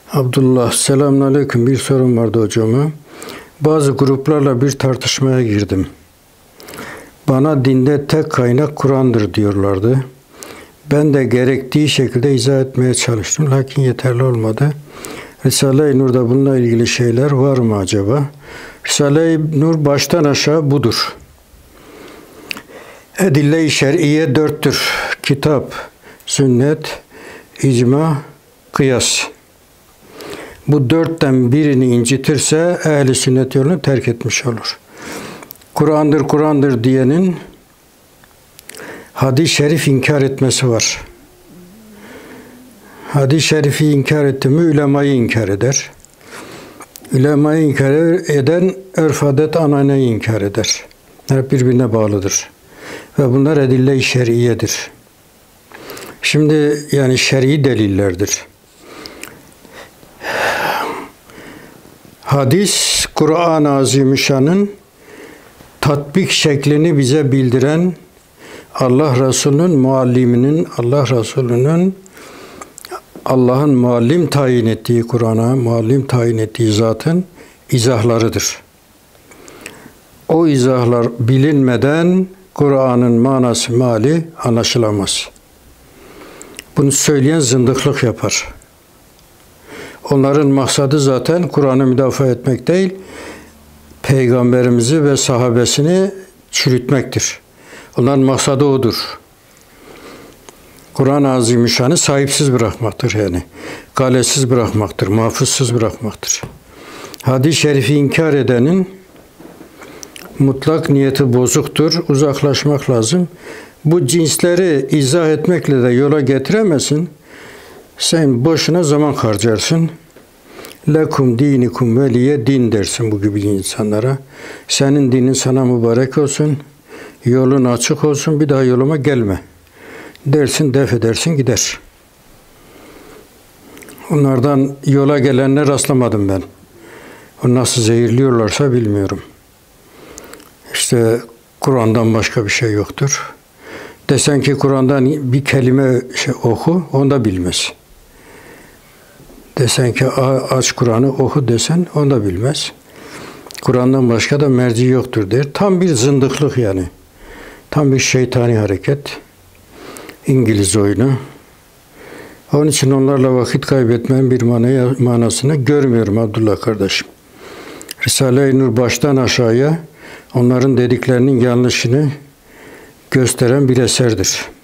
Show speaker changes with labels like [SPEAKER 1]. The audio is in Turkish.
[SPEAKER 1] Abdullah, selamünaleyküm. Bir sorum vardı hocama. Bazı gruplarla bir tartışmaya girdim. Bana dinde tek kaynak Kur'an'dır diyorlardı. Ben de gerektiği şekilde izah etmeye çalıştım. Lakin yeterli olmadı. Risale-i Nur'da bununla ilgili şeyler var mı acaba? Risale-i Nur baştan aşağı budur. Edille-i şer'iye dörttür. Kitap, sünnet, icma, kıyas. Bu dörtten birini incitirse ehl-i sünnet yolunu terk etmiş olur. Kur'an'dır diyenin hadis-i şerif inkar etmesi var. Hadis-i şerifi inkar etti mi ulemayı inkar eder. Ulemayı inkar eden örf adet ananeyi inkar eder. Hep birbirine bağlıdır. Ve bunlar edille-i şer'iyedir. Şimdi yani şer'i delillerdir. Hadis, Kur'an-ı Azimüşşan'ın tatbik şeklini bize bildiren Allah Resulü'nün mualliminin, Allah Resulü'nün Allah'ın muallim tayin ettiği Kur'an'a, muallim tayin ettiği zatın izahlarıdır. O izahlar bilinmeden Kur'an'ın manası, meali anlaşılamaz. Bunu söyleyen zındıklık yapar. Onların maksadı zaten Kur'an'ı müdafaa etmek değil, Peygamberimizi ve sahabesini çürütmektir. Onların maksadı odur. Kur'an-ı Azimüşşan'ı sahipsiz bırakmaktır yani. Galesiz bırakmaktır, mahfuzsuz bırakmaktır. Hadis-i şerifi inkar edenin mutlak niyeti bozuktur, uzaklaşmak lazım. Bu cinsleri izah etmekle de yola getiremezsin. Sen boşuna zaman harcarsın. Lekum dinikum veliye din dersin bu gibi insanlara. Senin dinin sana mübarek olsun. Yolun açık olsun. Bir daha yoluma gelme. Dersin, def edersin, gider. Onlardan yola gelenler rastlamadım ben. O nasıl zehirliyorlarsa bilmiyorum. İşte Kur'an'dan başka bir şey yoktur. Desen ki Kur'an'dan bir kelime oku, onu da bilmez. Desen ki aç Kur'an'ı oku desen, onu da bilmez. Kur'an'dan başka da merci yoktur der. Tam bir zındıklık yani. Tam bir şeytani hareket. İngiliz oyunu. Onun için onlarla vakit kaybetmenin bir manasını görmüyorum Abdullah kardeşim. Risale-i Nur baştan aşağıya onların dediklerinin yanlışını gösteren bir eserdir.